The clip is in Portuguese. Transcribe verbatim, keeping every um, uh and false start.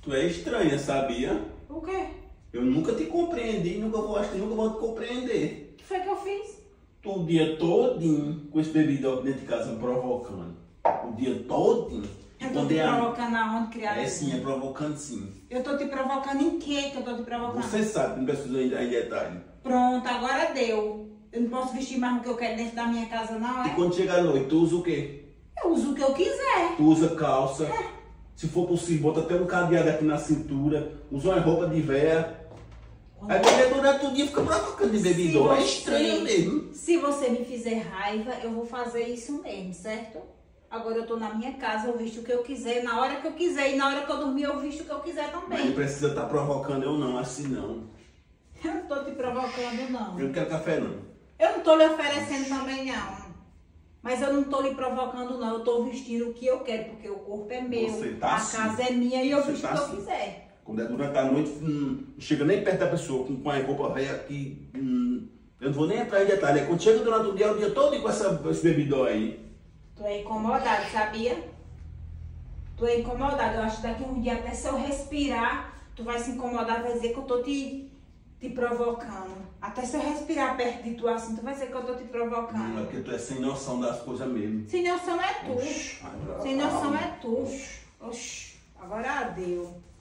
Tu é estranha, sabia? O quê? Eu nunca te compreendi, nunca vou, acho que nunca vou te compreender. O que foi que eu fiz? Tu o dia todinho com esse bebidão dentro de casa me provocando. O dia todinho. Eu tô te provocando aonde, criada? É sim, é provocando sim. Eu tô te provocando em quê que eu tô te provocando? Você sabe, não precisa ir em detalhe. Pronto, agora deu. Eu não posso vestir mais o que eu quero dentro da minha casa, não, E é? quando chega a noite, tu usa o quê? Eu uso o que eu quiser. Tu usa calça. Se for possível, bota até um cadeado aqui na cintura. Usa uma roupa de véia. Aí mulher durante o dia fica provocando de bebidão. É estranho mesmo. Se você me fizer raiva, eu vou fazer isso mesmo, certo? Agora eu tô na minha casa, eu visto o que eu quiser, na hora que eu quiser. E na hora que eu dormir, eu visto o que eu quiser Mas não também. precisa estar provocando eu não, assim não. Eu não tô te provocando, não. Eu não quero café não. Eu não tô lhe oferecendo também, não. Mas eu não tô lhe provocando, não. Eu tô vestindo o que eu quero, porque o corpo é meu, Você tá a assim. casa é minha e eu Você visto tá o que eu assim. quiser. Quando é durante a noite, hum, não chega nem perto da pessoa, com, com a roupa velha que... Hum, eu não vou nem entrar em detalhe. É quando chega durante o dia, o dia todo com essa, esse bebidão aí. Tu é incomodado, sabia? Tu é incomodado. Eu acho que daqui a um dia, até se eu respirar, tu vai se incomodar, vai dizer que eu tô te, te provocando. Até se eu respirar perto de tu assim, tu vai dizer que eu tô te provocando. Não, é porque tu é sem noção das coisas mesmo. Sem noção é tu. Oxi, vai pra Sem lá. noção é tu. Oxi, agora deu.